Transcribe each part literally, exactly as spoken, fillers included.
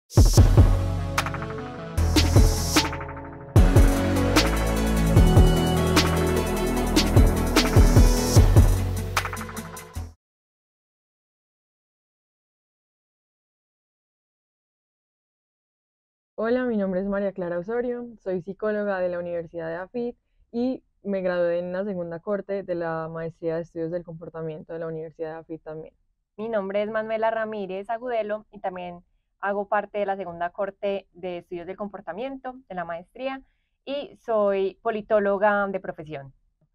Hola, mi nombre es María Clara Osorio, soy psicóloga de la Universidad de AFIT y me gradué en la segunda corte de la Maestría de Estudios del Comportamiento de la Universidad de AFIT también. Mi nombre es Manuela Ramírez Agudelo y también hago parte de la segunda corte de estudios del comportamiento de la maestría y soy politóloga de profesión.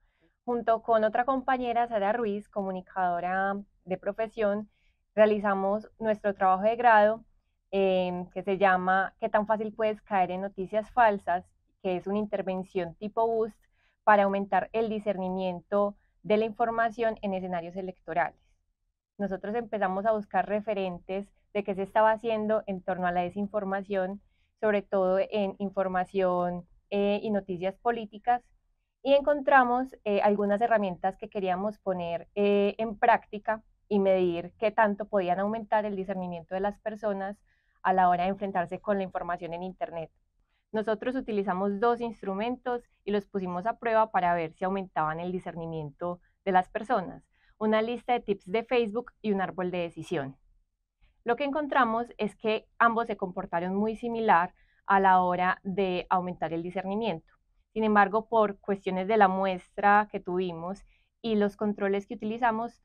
Junto con otra compañera, Sara Ruiz, comunicadora de profesión, realizamos nuestro trabajo de grado eh, que se llama ¿Qué tan fácil puedes caer en noticias falsas?, que es una intervención tipo boost para aumentar el discernimiento de la información en escenarios electorales. Nosotros empezamos a buscar referentes de qué se estaba haciendo en torno a la desinformación, sobre todo en información eh, y noticias políticas, y encontramos eh, algunas herramientas que queríamos poner eh, en práctica y medir qué tanto podían aumentar el discernimiento de las personas a la hora de enfrentarse con la información en Internet. Nosotros utilizamos dos instrumentos y los pusimos a prueba para ver si aumentaban el discernimiento de las personas: una lista de tips de Facebook y un árbol de decisión. Lo que encontramos es que ambos se comportaron muy similar a la hora de aumentar el discernimiento. Sin embargo, por cuestiones de la muestra que tuvimos y los controles que utilizamos,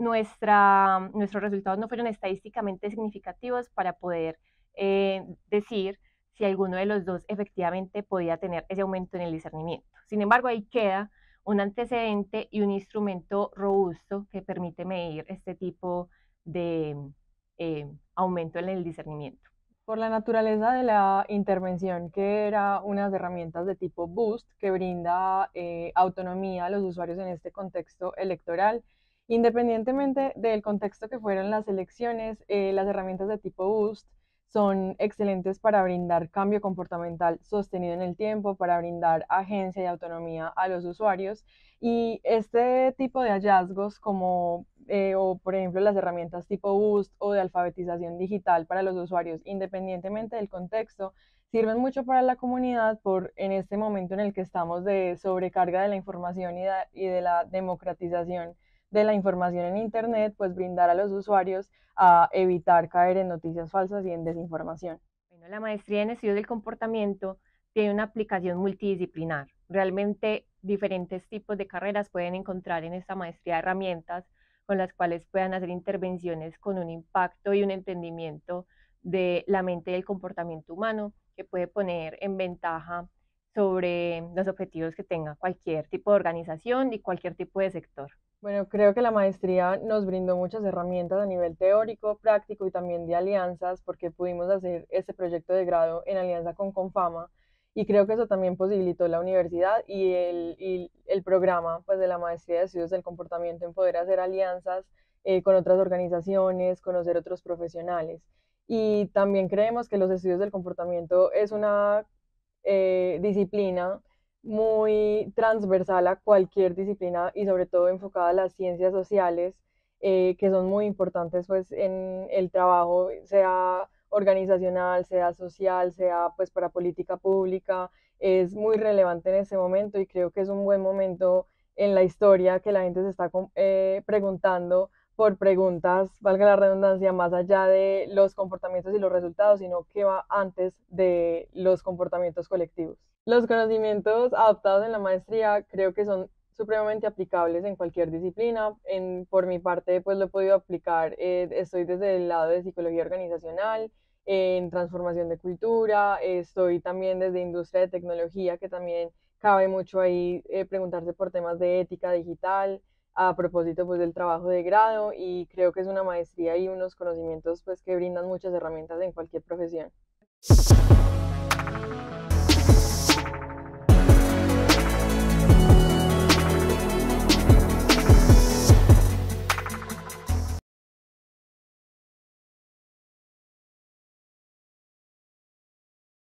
nuestra, nuestros resultados no fueron estadísticamente significativos para poder eh, decir si alguno de los dos efectivamente podía tener ese aumento en el discernimiento. Sin embargo, ahí queda un antecedente y un instrumento robusto que permite medir este tipo de eh, aumento en el discernimiento. Por la naturaleza de la intervención, que era unas herramientas de tipo Boost que brinda eh, autonomía a los usuarios en este contexto electoral, independientemente del contexto que fueron las elecciones, eh, las herramientas de tipo Boost son excelentes para brindar cambio comportamental sostenido en el tiempo, para brindar agencia y autonomía a los usuarios. Y este tipo de hallazgos, como eh, o por ejemplo las herramientas tipo Boost o de alfabetización digital para los usuarios, independientemente del contexto, sirven mucho para la comunidad por en este momento en el que estamos de sobrecarga de la información y de, y de la democratización de la información en Internet, pues brindar a los usuarios a evitar caer en noticias falsas y en desinformación. Bueno, la maestría en estudios del comportamiento tiene una aplicación multidisciplinar. Realmente diferentes tipos de carreras pueden encontrar en esta maestría herramientas con las cuales puedan hacer intervenciones con un impacto y un entendimiento de la mente y el comportamiento humano que puede poner en ventaja sobre los objetivos que tenga cualquier tipo de organización y cualquier tipo de sector. Bueno, creo que la maestría nos brindó muchas herramientas a nivel teórico, práctico y también de alianzas, porque pudimos hacer este proyecto de grado en alianza con Confama, y creo que eso también posibilitó la universidad y el, y el programa pues, de la maestría de estudios del comportamiento en poder hacer alianzas eh, con otras organizaciones, conocer otros profesionales. Y también creemos que los estudios del comportamiento es una eh, disciplina muy transversal a cualquier disciplina y sobre todo enfocada a las ciencias sociales, eh, que son muy importantes pues en el trabajo, sea organizacional, sea social, sea pues para política pública. Es muy relevante en este momento y creo que es un buen momento en la historia que la gente se está eh, preguntando por preguntas, valga la redundancia, más allá de los comportamientos y los resultados, sino que va antes de los comportamientos colectivos. Los conocimientos adoptados en la maestría creo que son supremamente aplicables en cualquier disciplina. En, por mi parte, pues lo he podido aplicar, eh, estoy desde el lado de psicología organizacional, eh, en transformación de cultura, eh, estoy también desde industria de tecnología, que también cabe mucho ahí eh, preguntarse por temas de ética digital, a propósito pues del trabajo de grado, y creo que es una maestría y unos conocimientos pues que brindan muchas herramientas en cualquier profesión.